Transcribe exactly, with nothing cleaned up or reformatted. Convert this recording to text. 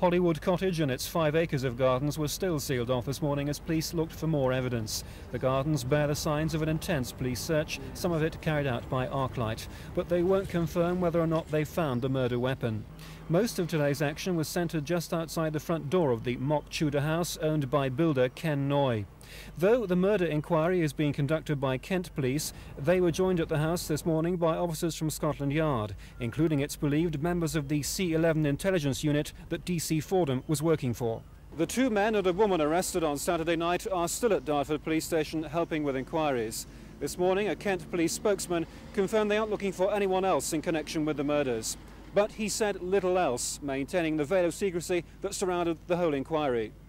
Hollywood Cottage and its five acres of gardens were still sealed off this morning as police looked for more evidence. The gardens bear the signs of an intense police search, some of it carried out by Arclight, but they won't confirm whether or not they found the murder weapon. Most of today's action was centred just outside the front door of the mock Tudor house owned by builder Ken Noy. Though the murder inquiry is being conducted by Kent Police, they were joined at the house this morning by officers from Scotland Yard, including, it's believed, members of the C eleven intelligence unit that D C Fordham was working for. The two men and a woman arrested on Saturday night are still at Dartford Police Station helping with inquiries. This morning, a Kent Police spokesman confirmed they aren't looking for anyone else in connection with the murders. But he said little else, maintaining the veil of secrecy that surrounded the whole inquiry.